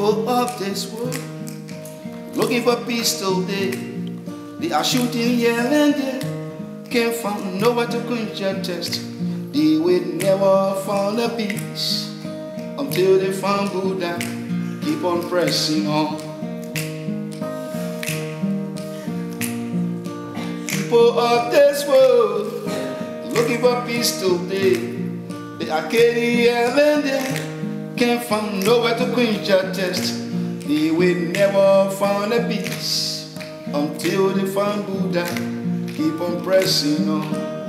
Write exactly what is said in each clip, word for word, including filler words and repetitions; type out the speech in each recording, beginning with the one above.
People of this world looking for peace today. They are shooting here and there, can't find nowhere to quench their thirst. They will never find a peace until they find Buddha. Keep on pressing on. People of this world looking for peace today. They are carrying here and there, can't find nowhere to quench their thirst. They will never find a peace until they find Buddha. Keep on pressing on.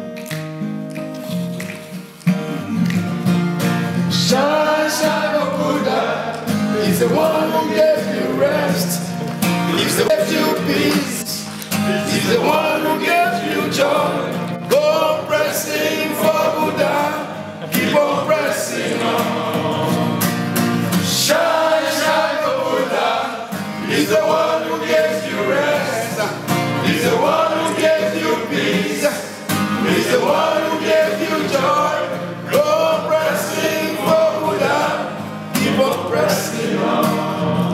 Shine, shine, oh Buddha. He's the one who gave you rest. He's the one who gave you peace. He's the one who gave you joy. Go on pressing for Buddha. Keep on pressing on. Shine, shine, oh Buddha. He's the one who gave you rest. He's the one who gave you peace. He's the one who gave you joy. Go on pressing for Buddha. Keep on pressing on.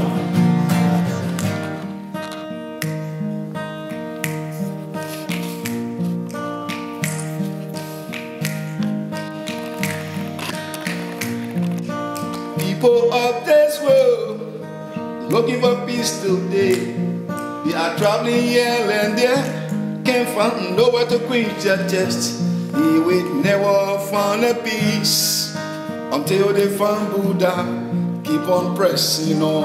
People of this world looking for peace today. They are traveling here and there, can't find nowhere to quench their thirst. They will never find a peace until they find Buddha. Keep on pressing on.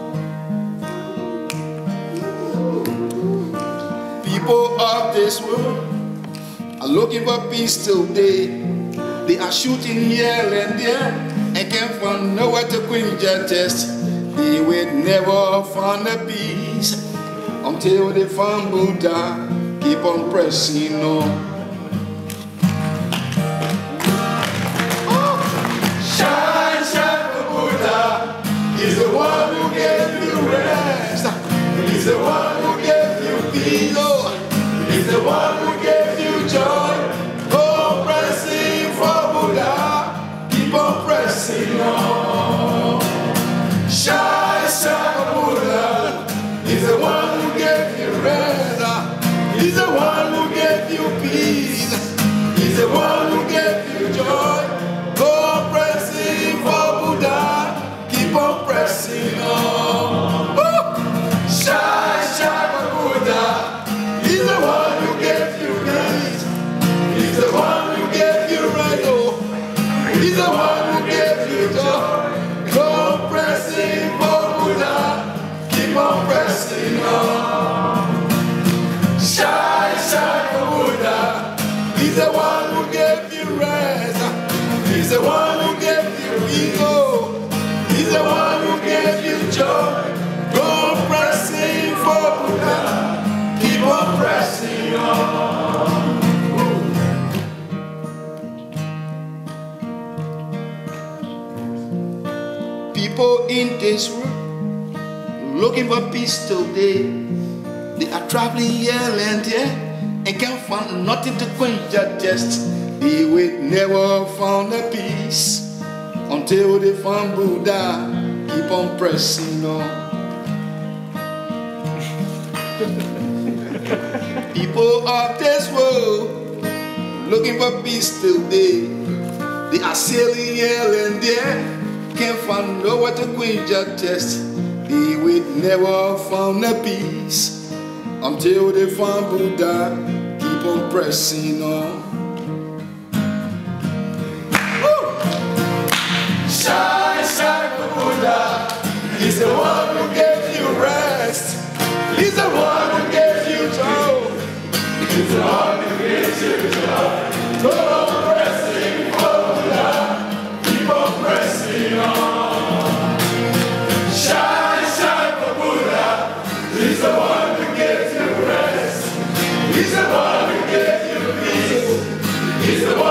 People of this world are looking for peace today. They are shooting here and there and can't find nowhere to quench their thirst. They will never find a peace until they find Buddha. Keep on pressing on. Oh. Shine, shine for Buddha. He's the one who gave you rest. He's the one who gave you peace. Oh. He's the one who gave you joy. Go pressing for Buddha. Keep on pressing on. Shine, shine for Buddha. He's the one who gave you rest. He's the one who gave you peace. He's the one who gave you joy. Go pressing for Buddha. Keep on pressing on. Woo! Shine, shine for Buddha. He's the one who gave you peace. He's the one who gave you right. Oh, he's the one who gave you joy. Go pressing for Buddha. Keep on pressing on. Shine, shine for Buddha. He's the one who gave you rest. He's the one who gave you ego. He's the one who gave you joy. Go pressing for Buddha. Keep on pressing on. People in this world looking for peace today. They are traveling here and there and can't find nothing to quench their thirst. They will never find a peace until they find Buddha. Keep on pressing on. People of this world looking for peace today. They are sailing here and there, can't find nowhere to quench their thirst. They will never find a peace until they find Buddha. Keep on pressing on. Woo! Shine, shine for Buddha. He's the one who gave you rest. He's the one who gave you joy. He's the one who gave you joy. Go on pressing for Buddha. Keep on pressing on. Shine, shine for Buddha. He's the one who gave you rest. He's the one who gave you peace. He's the one